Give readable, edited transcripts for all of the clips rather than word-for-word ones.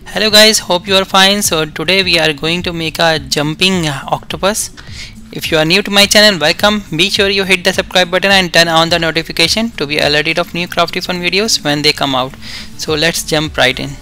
Hello guys, hope you are fine. So today we are going to make a jumping octopus. If you are new to my channel, welcome. Be sure you hit the subscribe button and turn on the notification to be alerted of new crafty fun videos when they come out. So let's jump right in.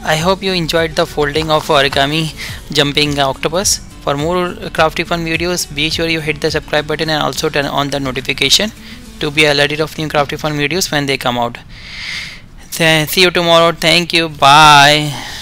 I hope you enjoyed the folding of origami jumping octopus. For more crafty fun videos, be sure you hit the subscribe button and also turn on the notification to be alerted of new crafty fun videos when they come out. See you tomorrow. Thank you. Bye.